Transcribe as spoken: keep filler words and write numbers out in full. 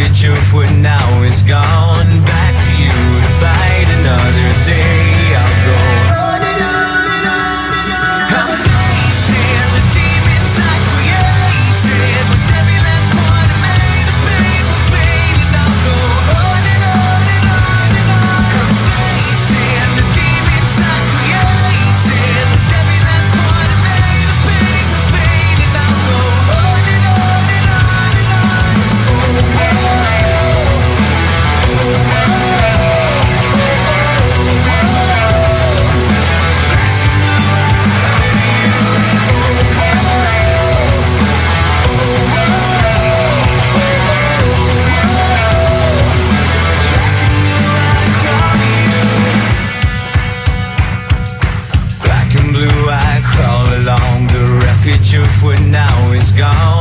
wreckage of what now is gone. Back to you to fight another day. I'll go on and on and on and on. I'm facing the demons I created with every last point I made. The pain, the pain, and I'll go on and on and on and on. I'm facing the demons I created with every last point I made. The pain, the pain, and I'll go on and on and on and on. Oh, oh, oh, oh, oh. Black and blue, I crawl along the wreckage of what now is gone.